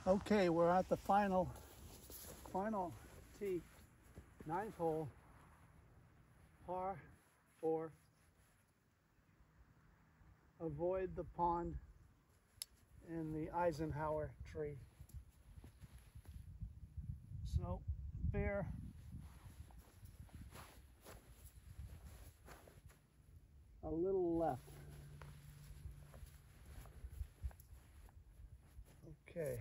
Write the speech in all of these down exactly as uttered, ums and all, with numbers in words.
Okay, we're at the final, final tee, ninth hole, par four. Avoid the pond and the Eisenhower tree. So, bear a little left. Okay.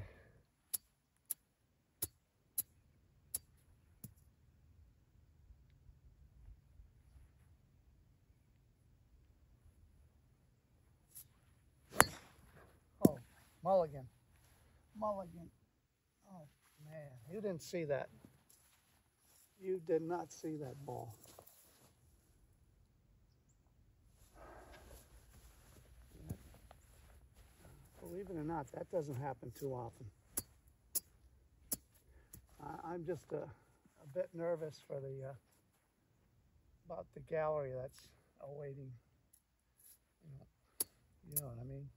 Oh, mulligan. Mulligan. Oh, man. You didn't see that. You did not see that ball. Believe it or not, that doesn't happen too often. I'm just a, a bit nervous for the uh, about the gallery that's awaiting. You know, you know what I mean.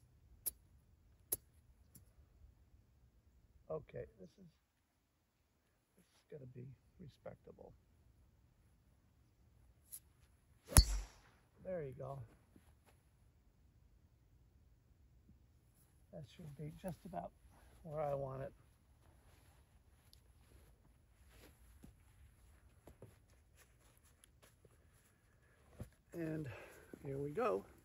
Okay, this is this is gonna be respectable. There you go. That should be just about where I want it. And here we go.